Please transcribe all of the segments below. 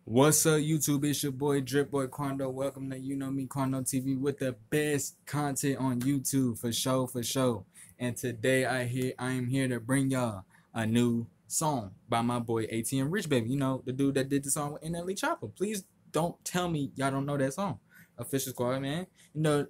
What's up, YouTube? It's your boy Drip Boy Quando. Welcome to You Know Me Quando TV with the best content on YouTube for show. And today I am here to bring y'all a new song by my boy ATM Rich Baby. You know, the dude that did the song with NLE Chopper. Please don't tell me y'all don't know that song. Official Squad, man. You know,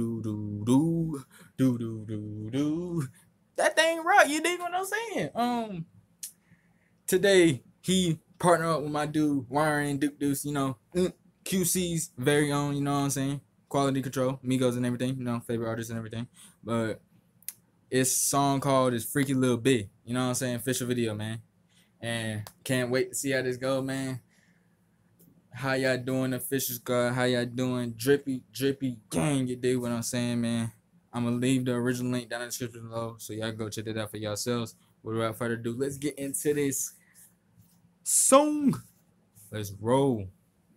do. That thing right. You dig what I'm saying? Today he partnered up with my dude Warren Duke Deuce, you know, QC's very own, you know what I'm saying? Quality Control, Migos and everything, you know, favorite artists and everything. But it's a song called It's Freaky Little Bit, you know what I'm saying? Official video, man. And can't wait to see how this go, man. How y'all doing, Official Squad? How y'all doing? Drippy gang, you dig what I'm saying, man? I'm gonna leave the original link down in the description below so y'all go check it out for yourselves. Without further ado, let's get into this song. Let's roll.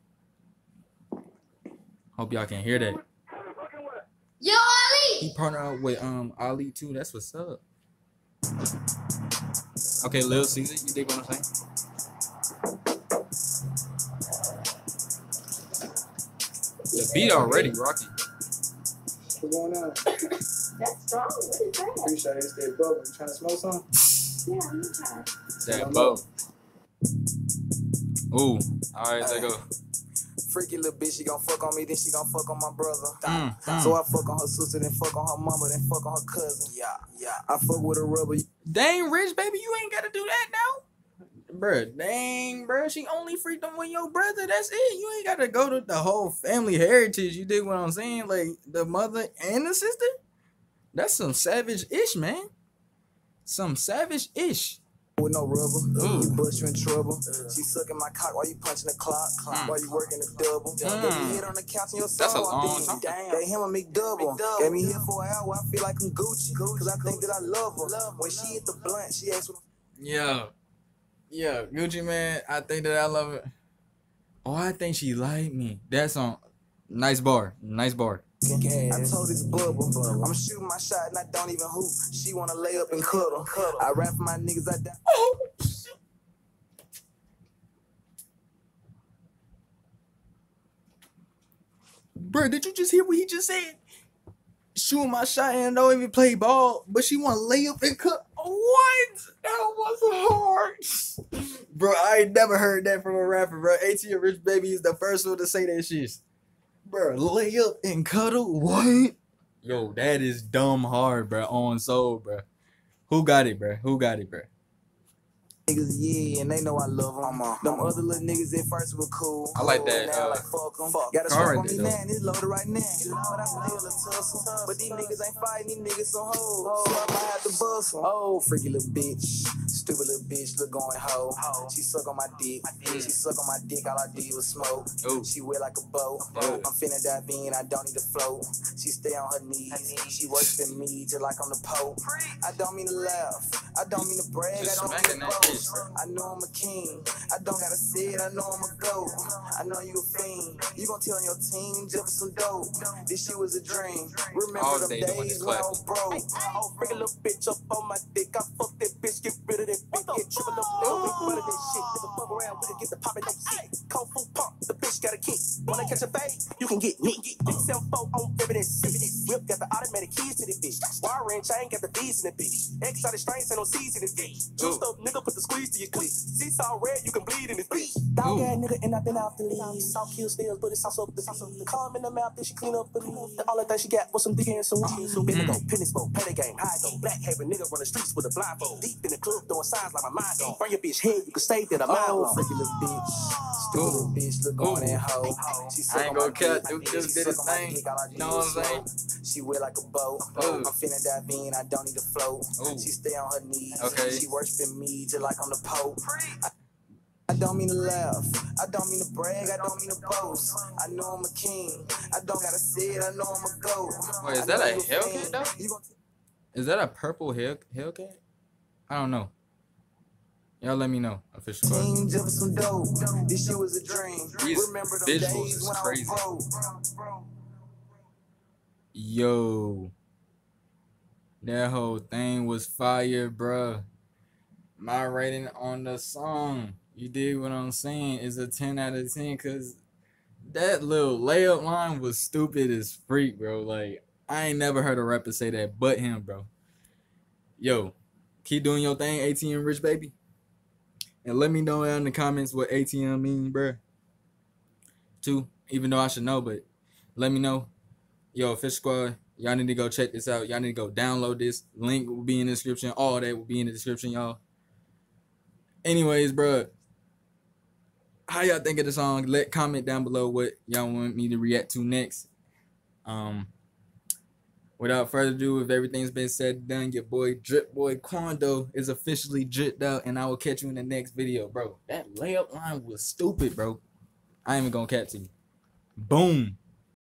Hope y'all can hear that. Yo, Ali! He partnered up with Ali too. That's what's up. Okay, Lil Caesar, you dig what I'm saying? The beat already rocking. What's going on? That's strong. What is that? Appreciate it. It's that bubble. You trying to smoke some? Yeah, I'm trying. That bow. Ooh, alright, let go. Freaky little bitch, she gon' fuck on me, then she gon' fuck on my brother. So So I fuck on her sister, then fuck on her mama, then fuck on her cousin. Yeah. I fuck with a rubber. Dang, Rich Baby, you ain't gotta do that now. Bruh, dang, bruh, she only freaked on with your brother. That's it. You ain't gotta go to the whole family heritage. You dig what I'm saying? Like the mother and the sister? That's some savage-ish, man. Some savage-ish. With no rubber, Ooh. you bust you in trouble. She sucking my cock while you punching the clock, while you working the double. Get your head on the couch and your That's a soul. long time. They him a McDouble. Gave me here for an hour, I feel like I'm Gucci. Cause I think that I love her. When she hit the blunt, she asks what Yeah, Gucci man, I think that I love it. Oh, I think she like me. That's on nice bar. I told this bubble, I'm shooting my shot and I don't even hoop. She wanna lay up and cuddle. I rap for my niggas, I die. Oh, bro, did you just hear what he just said? Shooting my shot and don't even play ball, but she want to lay up and cut. What? That was hard. Bro, I ain't never heard that from a rapper, bro. ATM Rich Baby is the first one to say that shit. Bro, lay up and cuddle? What? Yo, that is dumb hard, bro. On soul, bro. Who got it, bro? Niggas, yeah, and they know I love them. Them other little niggas at first were cool. I like that, Now, like, fuck them. Got a car strap on right me there, now, and it's loaded right now. But I still a tussle. But these niggas ain't fighting, these niggas some hoes. So I might have to bust them. Oh, freaky little bitch. Stupid little bitch, look going hoe. She suck on my dick. She suck on my dick, all I did was smoke. Ooh. She wet like a boat. Ooh. I'm finna dive in, I don't need to float. She stay on her knees. She worshiping me just like I'm the Pope. I don't mean to laugh. I don't mean to brag. Just I don't smacking mean to that boast. I know I'm a king. I don't gotta say it. I know I'm a goat. I know you a fiend. You gon' tell on your team just for some dope. This shit was a dream. All Remember them day doing this days when I clap. was broke. I'll bring a little bitch up on my dick. I fuck that bitch, get rid of that bitch. Get triple up, big butt of that shit. Never fuck around with it, get the poppin' no seat. Kung Fu pump, the bitch got a kick. Wanna catch a fade? You can get me. Big cell phone on evidence. Whip got the automatic keys to the bitch. Wire wrench, I ain't got the V's in the bitch. Exotic strains and no C's in this bitch. Juiced up, nigga, put the squeeze to your clit. Seesaw red, you can bleed in this bitch. Dog ass nigga, and I've been off the lead. South kill stairs, but it's also the calm in the mouth, then she clean up the lead. The only thing she got was some dick and some weed. So go, penny smoke, pay the game, high go. Black hair, nigga run the streets with a blindfold. Deep in the club, throwing signs like my mind go. Burn your bitch head, you can stay there, the mind blown. Freaky little bitch. Stupid little bitch, look on that hoe. She I ain't gonna cut. Dude She just did his suck on my thing. dick, all I You did know what was I'm saying? smoke. She wet like a boat. Ooh. I'm finna dive in, I don't need to float. Ooh. She stay on her knees. Okay. She worshiping me just like I'm the Pope. I don't mean to laugh. I don't mean to brag. I don't mean to boast. I know I'm a king. I don't gotta say it. I know I'm a goat. Wait, is I that know a you Hellcat fiend. though? You gon' Is that a purple Hellcat? I don't know. Y'all let me know. Official Squad. team just for some dope. This shit was a dream. These Remember them visuals days is when crazy. I was broke. Yo, that whole thing was fire, bruh. My rating on the song You dig what I'm saying? It's a 10 out of 10 because that little layup line was stupid as freak, bro. Like, I ain't never heard a rapper say that but him, bro. Yo, keep doing your thing, ATM Rich Baby. And let me know in the comments what ATM mean, bro. Too, even though I should know, but let me know. Yo, Fish Squad, y'all need to go check this out. Y'all need to go download this. Link will be in the description. All that will be in the description, y'all. Anyways, bro, how y'all think of the song? Comment down below what y'all want me to react to next. Without further ado, if everything's been said and done, your boy Drip Boy Quando is officially dripped out, and I will catch you in the next video, bro. That layup line was stupid, bro. I ain't even gonna cap to you. Boom.